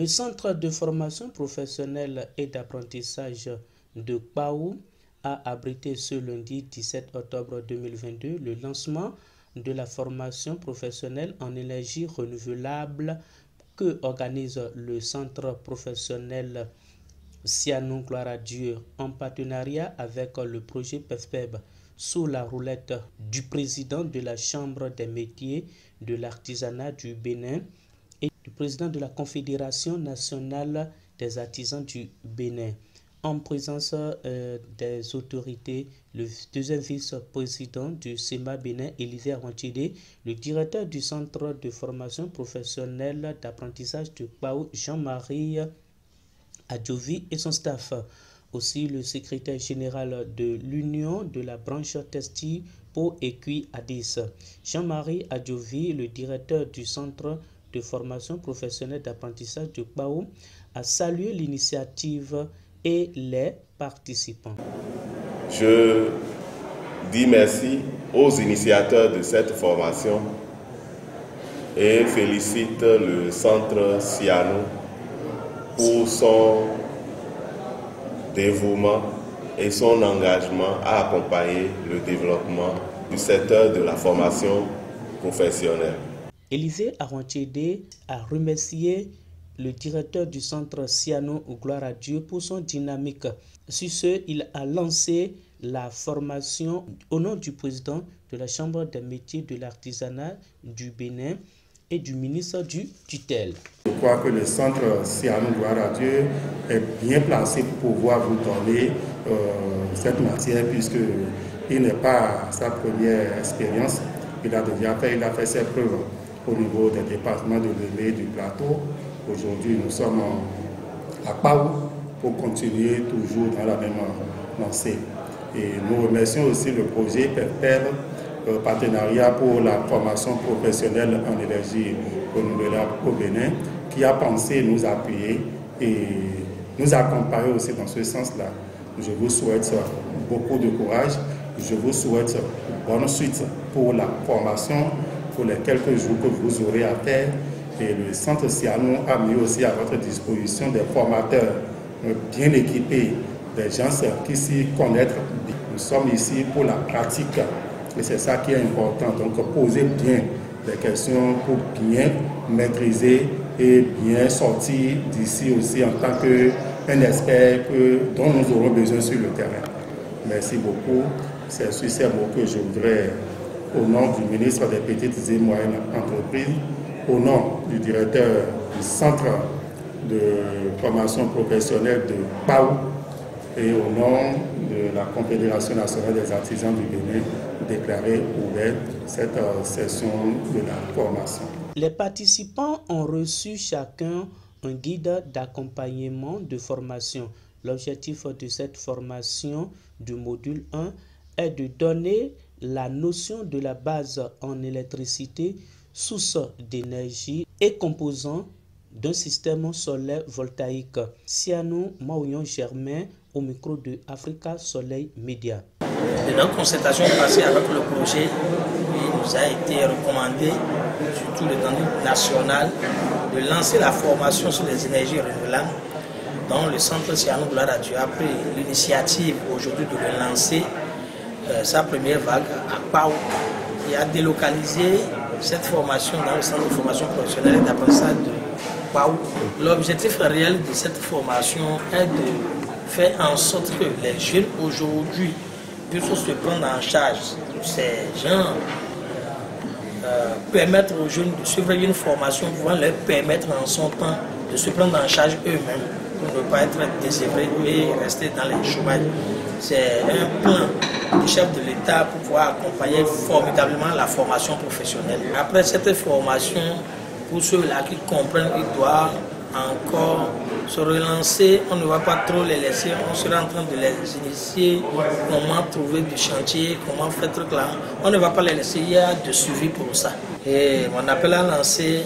Le centre de formation professionnelle et d'apprentissage de Kpaou a abrité ce lundi 17 octobre 2022 le lancement de la formation professionnelle en énergie renouvelable que organise le centre professionnel Sianou Gloire à Dieu en partenariat avec le projet PEFPEB sous la roulette du président de la Chambre des métiers de l'artisanat du Bénin et du président de la Confédération nationale des artisans du Bénin. En présence des autorités, le deuxième vice-président du SEMA Bénin, Élisée Aranchide, le directeur du centre de formation professionnelle d'apprentissage de Kpaou, Jean-Marie Adjovi et son staff. Aussi le secrétaire général de l'Union de la branche Testi Pau et Cuit Addis. Jean-Marie Adjovi, le directeur du centre de formation professionnelle d'apprentissage de Kpaou, a salué l'initiative et les participants. Je dis merci aux initiateurs de cette formation et félicite le centre Sianou pour son dévouement et son engagement à accompagner le développement du secteur de la formation professionnelle. Élisée Aranchide a remercié le directeur du centre Sianou Gloire à Dieu pour son dynamique. Sur ce, il a lancé la formation au nom du président de la Chambre des métiers de l'artisanat du Bénin et du ministre du tutelle. Je crois que le centre Sianou Gloire à Dieu est bien placé pour pouvoir vous donner cette matière puisqu'il n'est pas à sa première expérience. Il a fait ses preuves au niveau des départements de Lemay du plateau. Aujourd'hui, nous sommes à Kpaou pour continuer toujours dans la même lancée. Et nous remercions aussi le projet PEFPEB, partenariat pour la formation professionnelle en énergie renouvelable au Bénin, qui a pensé nous appuyer et nous accompagner aussi dans ce sens-là. Je vous souhaite beaucoup de courage. Je vous souhaite bonne suite pour la formation, pour les quelques jours que vous aurez à faire. Et le centre Sianou a mis aussi à votre disposition des formateurs bien équipés, des gens qui s'y connaissent. Nous sommes ici pour la pratique et c'est ça qui est important. Donc posez bien des questions pour bien maîtriser et bien sortir d'ici aussi en tant qu'un expert dont nous aurons besoin sur le terrain. Merci beaucoup. C'est sur ces mots que je voudrais, au nom du ministre des Petites et Moyennes Entreprises, au nom du directeur du centre de formation professionnelle de Kpaou et au nom de la Confédération nationale des artisans du Bénin, déclarer ouverte cette session de la formation. Les participants ont reçu chacun un guide d'accompagnement de formation. L'objectif de cette formation du module 1 est de donner la notion de la base en électricité, source d'énergie et composant d'un système solaire voltaïque. Sianou Maouyon Germain au micro de Africa Soleil Média. De notre concertation passée avec le projet, il nous a été recommandé, surtout le niveau national, de lancer la formation sur les énergies renouvelables, dont le centre Sianou Gloire à Dieu a pris l'initiative aujourd'hui de le lancer sa première vague à Kpaou et a délocalisé cette formation dans le centre de formation professionnelle et d'apprentissage de Kpaou. L'objectif réel de cette formation est de faire en sorte que les jeunes aujourd'hui puissent se prendre en charge. Ces gens permettre aux jeunes de suivre une formation pouvant leur permettre en son temps de se prendre en charge eux-mêmes pour ne pas être désœuvrés et rester dans les chômages. C'est un plan du chef de l'État pour pouvoir accompagner formidablement la formation professionnelle. Après cette formation, pour ceux-là qui comprennent, ils doivent encore se relancer. On ne va pas trop les laisser, on sera en train de les initier, comment trouver du chantier, comment faire truc là. On ne va pas les laisser, il y a de suivi pour ça. Et mon appel à lancer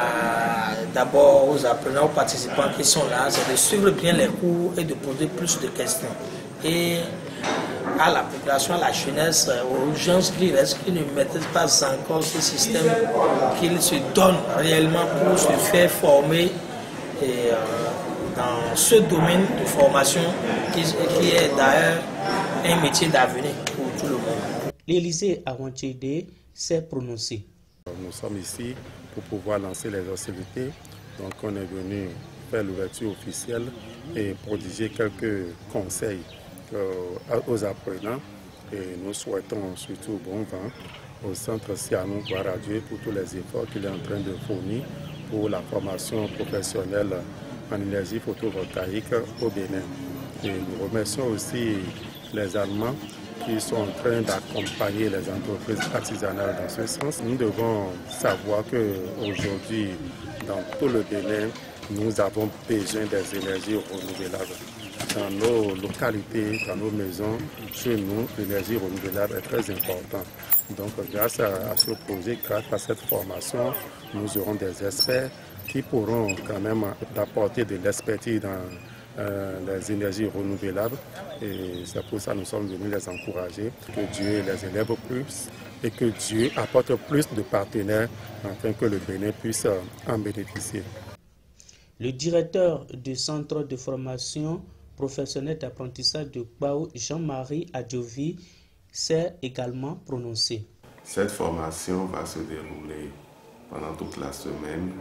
d'abord aux apprenants, aux participants qui sont là, c'est de suivre bien les cours et de poser plus de questions. Et à la population, à la jeunesse, aux gens qui restent, qui ne maîtrisent pas encore ce système, qu'ils se donnent réellement pour se faire former et dans ce domaine de formation qui est d'ailleurs un métier d'avenir pour tout le monde. L'Élysée Awantchede s'est prononcé. Nous sommes ici pour pouvoir lancer les hostilités. Donc on est venu faire l'ouverture officielle et prodiguer quelques conseils aux apprenants. Et nous souhaitons surtout bon vent au centre Sianou Gloire à Dieu pour tous les efforts qu'il est en train de fournir pour la formation professionnelle en énergie photovoltaïque au Bénin. Et nous remercions aussi les Allemands qui sont en train d'accompagner les entreprises artisanales dans ce sens. Nous devons savoir qu'aujourd'hui, dans tout le Bénin, nous avons besoin des énergies renouvelables. Dans nos localités, dans nos maisons, chez nous, l'énergie renouvelable est très importante. Donc grâce à ce projet, grâce à cette formation, nous aurons des experts qui pourront quand même apporter de l'expertise dans les énergies renouvelables. Et c'est pour ça que nous sommes venus les encourager, que Dieu les élève plus et que Dieu apporte plus de partenaires afin que le Bénin puisse en bénéficier. Le directeur du centre de formation professionnelle d'apprentissage de Kpaou, Jean-Marie Adjovi, s'est également prononcé. Cette formation va se dérouler pendant toute la semaine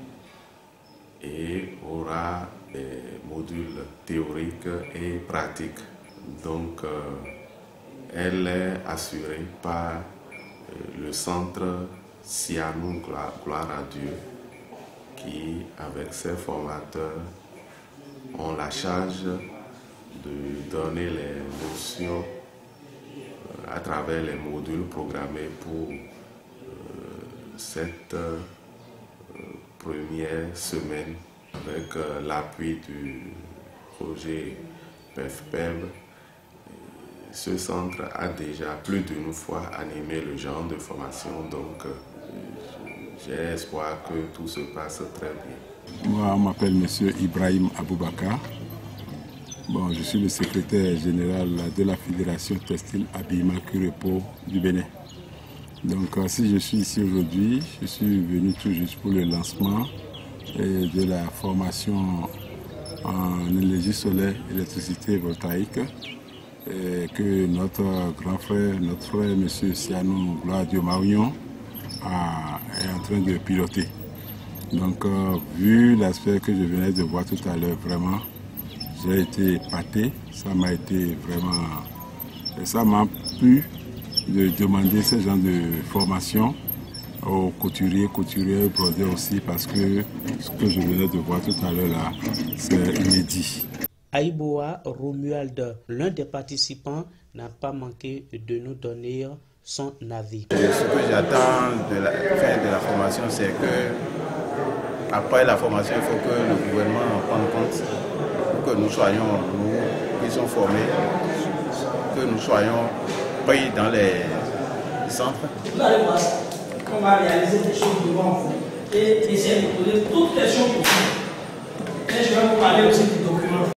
et aura des modules théoriques et pratiques. Donc, elle est assurée par le centre Sianou Gloire à Dieu qui, avec ses formateurs, ont la charge de donner les notions à travers les modules programmés pour cette première semaine avec l'appui du projet PEFPEB. Ce centre a déjà plus d'une fois animé le genre de formation, donc j'ai espoir que tout se passe très bien. Moi, on m'appelle M. Ibrahim Aboubakar. Bon, je suis le secrétaire général de la Fédération Textile Habillement Curepeau du Bénin. Donc, si je suis ici aujourd'hui, je suis venu tout juste pour le lancement de la formation en énergie solaire, électricité voltaïque que notre grand frère, notre frère M. Sianou Gloire à Dieu Maouignon est en train de piloter. Donc, vu l'aspect que je venais de voir tout à l'heure, vraiment, j'ai été épaté. Ça m'a été vraiment... Ça m'a plu de demander ce genre de formation aux couturiers, brodeurs aussi, parce que ce que je venais de voir tout à l'heure là, c'est inédit. Aïboa Romuald, l'un des participants, n'a pas manqué de nous donner son avis. Ce que j'attends de la fin de la formation, c'est que après la formation, il faut que le gouvernement en prenne compte, que nous soyons, nous qui sommes formés, que nous soyons pris dans les centres. Vous allez voir, on va réaliser des choses devant vous et essayer de poser toutes les questions possibles. Et je vais vous parler aussi